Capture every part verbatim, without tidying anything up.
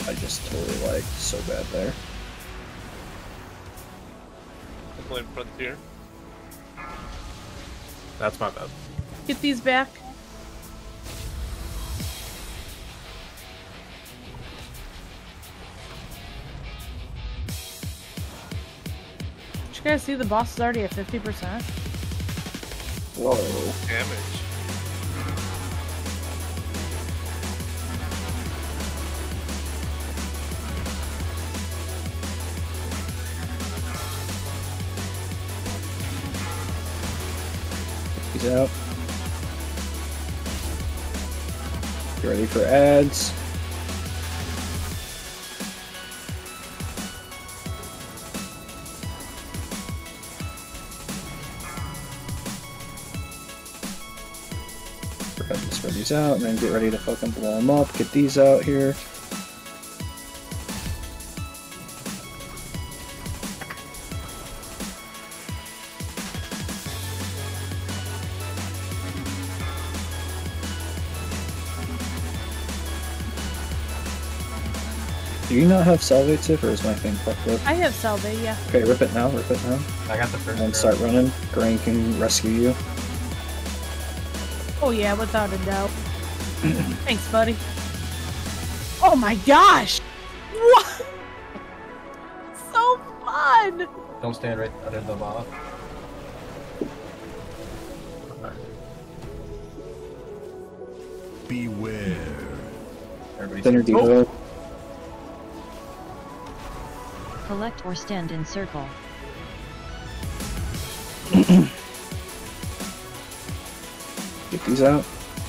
I just totally lagged so bad there. Blame Frontier. That's my bad. Get these back. Did you guys see the boss is already at fifty percent? Whoa. Damage. He's out. Get ready for ads. Spread these out and then get ready to fucking blow them up. Get these out here. Do you not have salve, Tiff, or is my thing fucked up? I have salve, yeah. Okay, rip it now, rip it now. I got the first. And then start running. Grain can rescue you. Oh yeah, without a doubt. Thanks, buddy. Oh my gosh! What? So fun! Don't stand right under the mob. Beware. Everybody's Thinner devo. Collect or stand in circle. Get these out.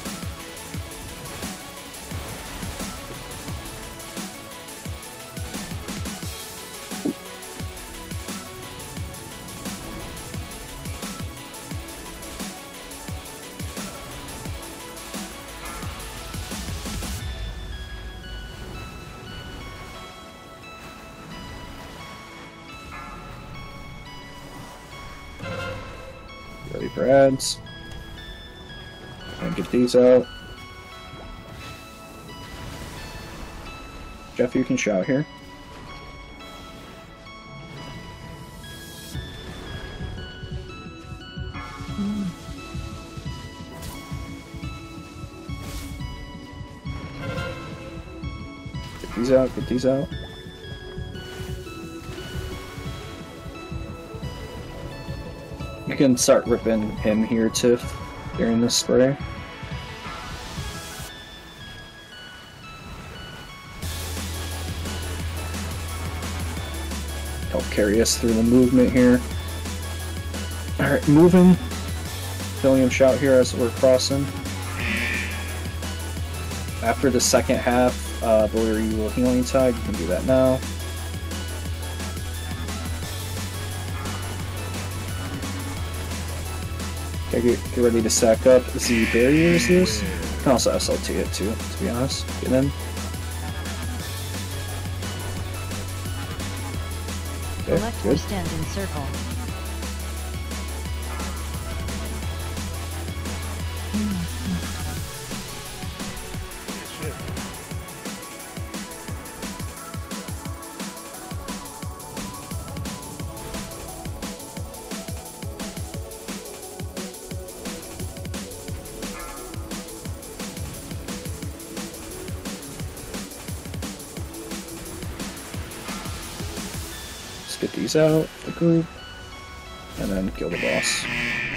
Ready for ads. And get these out. Jeff, you can shout here. Get these out, get these out. You can start ripping him here, Tiff, during this spray. Help carry us through the movement here. Alright, moving. Feeling him shout here as we're crossing. After the second half, uh, Bullier, you will healing tide. You can do that now. Okay, get, get ready to stack up. Z barriers this. You can also S L T it too, to be honest. Get in. Okay, Collect or good. stand in circle. Get these out, the group, and then kill the boss.